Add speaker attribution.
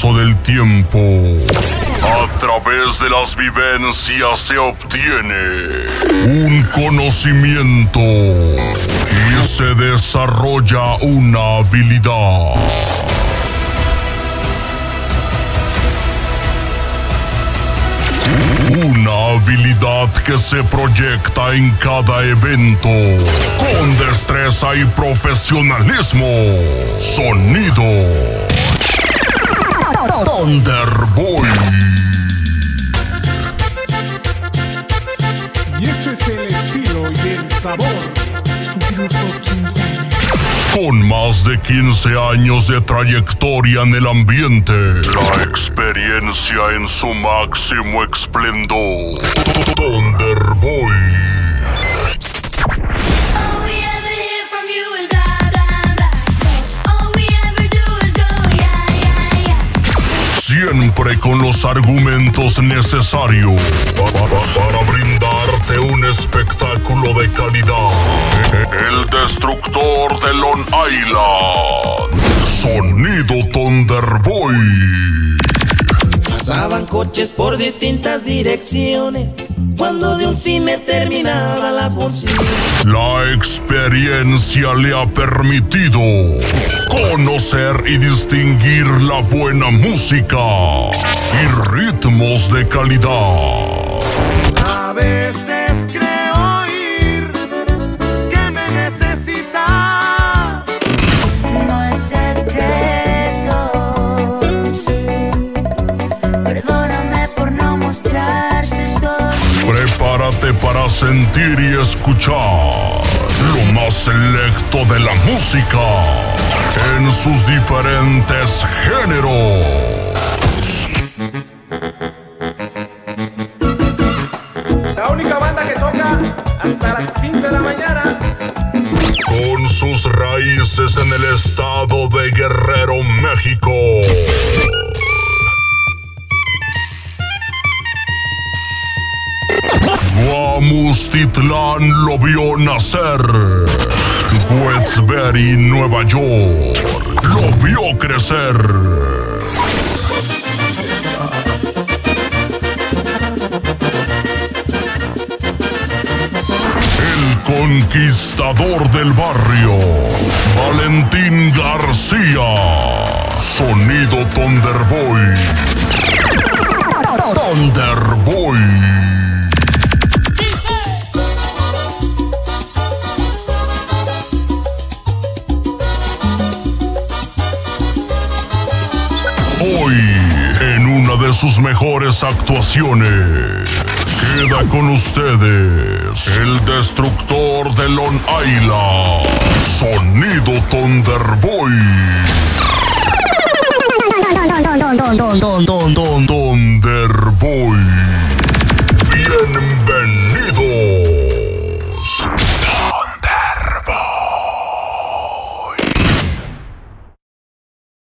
Speaker 1: paso del tiempo, a través de las vivencias se obtiene un conocimiento y se desarrolla una habilidad. Una habilidad que se proyecta en cada evento con destreza y profesionalismo. Sonido Thunderboy.
Speaker 2: Y este es el estilo y el sabor.
Speaker 3: Grupo Quintana.
Speaker 1: Con más de 15 años de trayectoria en el ambiente, la experiencia en su máximo esplendor. Thunderboy. Siempre con los argumentos necesarios para brindarte un espectáculo de calidad. El destructor de Long Island. Sonido Thunderboy.
Speaker 4: Pasaban coches por distintas direcciones cuando de un cine terminaba la función.
Speaker 1: La experiencia le ha permitido conocer y distinguir la buena música y ritmos de calidad.
Speaker 2: A veces creo oír que me necesitas.
Speaker 3: No es secreto. Perdóname por no mostrarte todo.
Speaker 1: Prepárate para sentir y escuchar lo más selecto de la música en sus diferentes géneros.
Speaker 2: La única banda que toca hasta las 15 de la mañana.
Speaker 1: Con sus raíces en el estado de Guerrero, México. Guamustitlán lo vio nacer. Westbury, Nueva York, lo vio crecer. El conquistador del barrio, Valentín García. Sonido Thunderboy. Thunderboy. Hoy, en una de sus mejores actuaciones, queda con ustedes el destructor de Long Island. Sonido Thunderboy. Thunderboy.